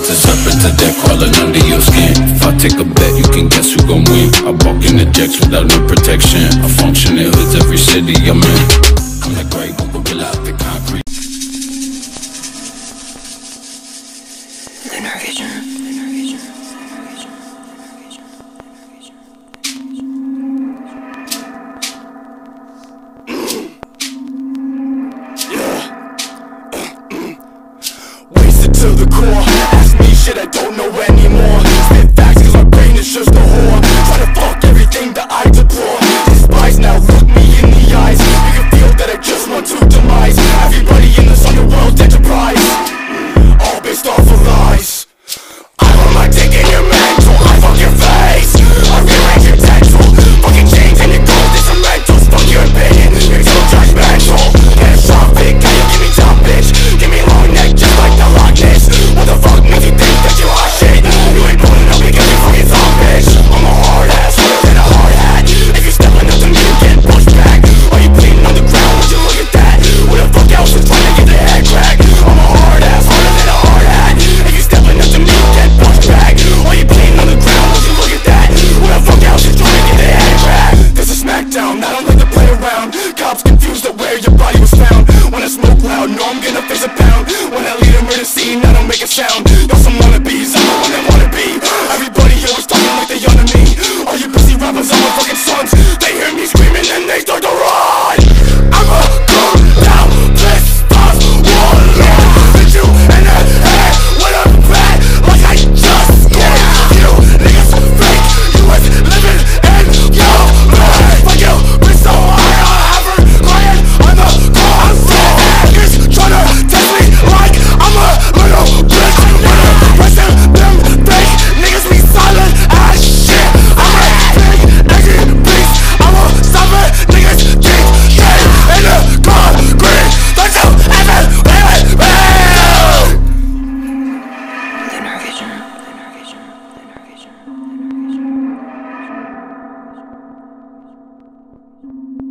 It's a serpent to death crawling under your skin. If I take a bet, you can guess who gon' win. I walk in the jets without no protection. I function in hoods every city I'm in. I'm that great gorilla out the concrete. Lunar Vision. Wasted to the core. Ask me shit I don't know anymore. Spit facts cause my brain is just a whore. Try to fuck everything that I deplore. Despise now, look me in the eyes. You can feel that I just want to demise everybody in this underworld enterprise. All based off of lies. I want my dick in your mental. I fuck your face. I rearrange your dental. Fucking change and your gold instrumentals. Fuck your opinion, you're so judgmental. Get a shot, big guy, you give me top, bitch. Give me a long neck just like the Loch Ness. What the fuck makes you think that you hot shit? You ain't pulling up because you fucking thought, bitch. I'm a hard ass, harder than a hard hat. If you're stepping up to me, you get pushed back. Are you bleeding on the ground? Would you look at that? Who the fuck else is trying to get their head cracked? I'm a hard ass, harder than a hard hat. If you're stepping up to me, you get pushed back. Are you bleeding on the ground? Would you look at that? Who the fuck else is trying to get their head cracked? This is Smackdown, I don't like to play around. Cops confused at where your body was found. When I smoke loud, know I'm gonna face a pound. When I lead a murder scene, I don't make a sound. Y'all some wannabes, I'm the one that wanna be. Everybody always talking like they under me. All you pussy rappers are my fucking sons. They hear me screaming and they start to run. I'ma come down, pissed off, warlord. Hit you in the head with a bat like I just scored. You niggas fake, you was living in your bed. Fuck you, bitch so high, I have her crying on the car. I'm dead. Niggas tryna test me like I'm a little bitch. Pressing them fake niggas be silent as shit. I'm a big nigga beast. I'm a stubborn niggas keep shit in the concrete. Don't you ever live with me. Lunar Vision. Lunar Vision.